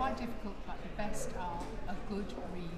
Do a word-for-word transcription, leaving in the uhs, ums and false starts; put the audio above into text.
quite difficult, but the best are a good read.